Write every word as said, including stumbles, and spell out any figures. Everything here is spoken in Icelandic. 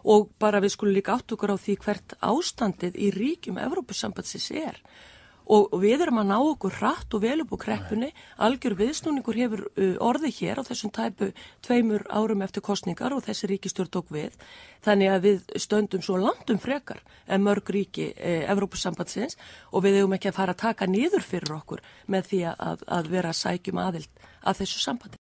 og bara við skulum líka átt okkur á því hvert ástandið í ríkjum Evrópusambandsins er. Og við erum að ná okkur hratt og vel upp á kreppunni, algjör viðsnúningur hefur orðið hér á þessum tæpu tveimur árum eftir kosningar og þessi ríkisstjórn tók við. Þannig að við stöndum svo langt um frekar en mörg ríki e, Evrópusambandsins og við eigum ekki að fara að taka niður fyrir okkur með því að, að vera að sækjum aðild að þessu sambandi.